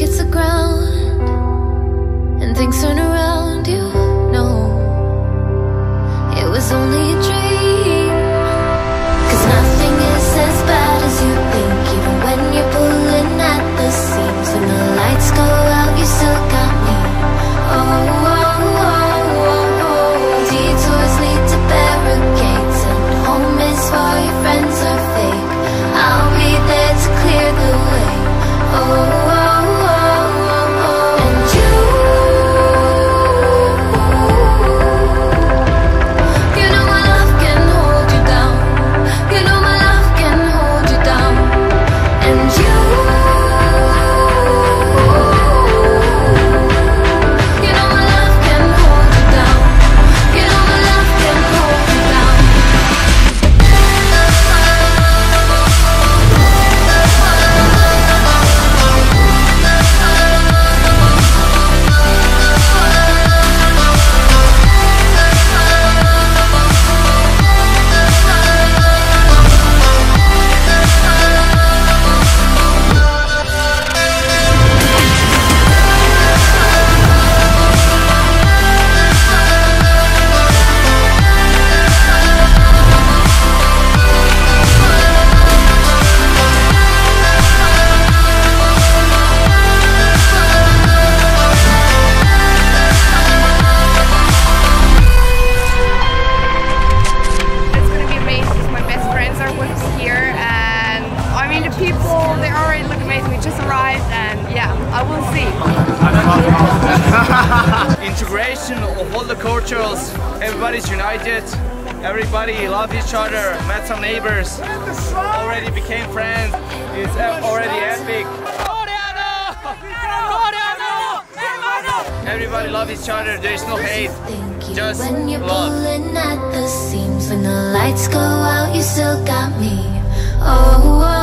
hits the ground and things turn around, you know it was only a dream. 'Cause nothing is as bad as you think, even when you're pulling at the seams. When the lights go out, you still got me. Oh, oh, oh, oh, oh. Detours lead to barricades, and home is for your friends are fake. I'll be there to clear the way. Oh, oh, oh, oh, oh. And you know my love can hold you down. You know my love can hold you down. And you know my love can hold you down. You know my love can hold you down. Integration of all the cultures, everybody's united, everybody loves each other, met some neighbors, already became friends, it's already epic. Everybody loves each other, there's no hate, just when you're love. pulling at the seams, when the lights go out, you still got me. Oh, oh.